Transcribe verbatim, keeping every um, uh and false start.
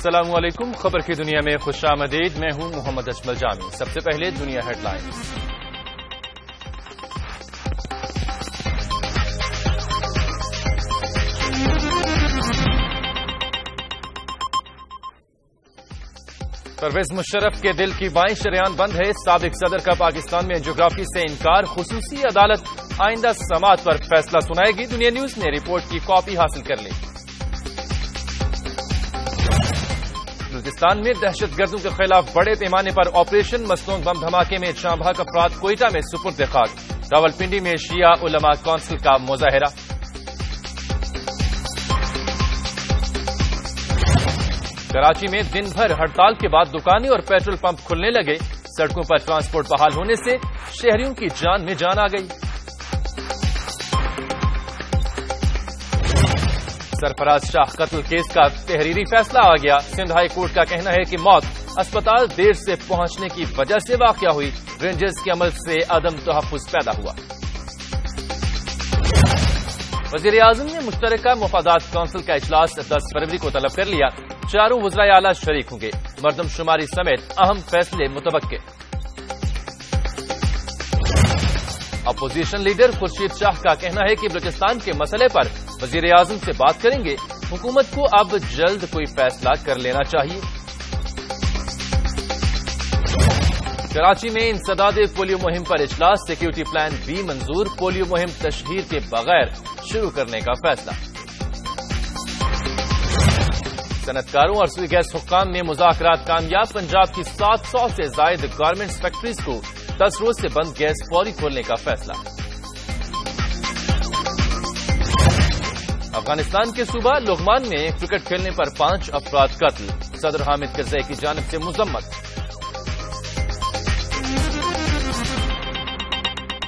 السلام علیکم، خبر کی دنیا میں خوش آمدید۔ میں ہوں محمد اجمل جامی۔ سب سے پہلے دنیا ہیڈ لائنز۔ پرویز مشرف کے دل کی بائیں شریان بند ہے۔ سابق صدر کا پاکستان میں انجیوگرافی سے انکار۔ خصوصی عدالت آئندہ سماعت پر فیصلہ سنائے گی۔ دنیا نیوز نے رپورٹ کی کاپی حاصل کر لی۔ بلوچستان میں دہشت گردوں کے خلاف بڑے پیمانے پر آپریشن۔ مسنون بم دھماکے میں جاں بحق افراد کوئٹہ میں سپرد خاک۔ راولپنڈی میں شیعہ علماء کونسل کا مظاہرہ۔ کراچی میں دن بھر ہڑتال کے بعد دکانیں اور پیٹرول پمپ کھلنے لگے۔ سڑکوں پر ٹرانسپورٹ بحال ہونے سے شہریوں کی جان میں جان آ گئی۔ سرفراز شاہ قتل کیس کا تحریری فیصلہ آ گیا۔ سندھ ہائی کورٹ کا کہنا ہے کہ موت اسپتال دیر سے پہنچنے کی وجہ سے واقع ہوئی۔ رینجرز کے عمل سے عدم تحفظ پیدا ہوا۔ وزیر اعظم نے مشترکہ مفادات کونسل کا اجلاس دس فروری کو طلب کر لیا۔ چاروں وزرائے اعلیٰ شریک ہوں گے۔ مردم شماری سمیت اہم فیصلے متوقع۔ اپوزیشن لیڈر خورشید شاہ کا کہنا ہے کہ بلوچستان کے مسئلے پر وزیر اعظم سے بات کریں گے۔ حکومت کو اب جلد کوئی فیصلہ کر لینا چاہیے۔ کراچی میں انسداد پولیو مہم پر اجلاس۔ سیکیورٹی پلان بھی منظور۔ پولیو مہم تشہیر کے بغیر شروع کرنے کا فیصلہ۔ صنعت کاروں اور سوئی گیس حکام میں مذاکرات کامیاب۔ پنجاب کی سات سو سے زائد گارمنٹس فیکٹریز کو دس روز سے بند گیس فوری کھولنے کا فیصلہ۔ افغانستان کے صوبہ لغمان میں کرکٹ کھیلنے پر پانچ افراد قتل۔ صدر حامد کرزئی کی جانب سے مذمت۔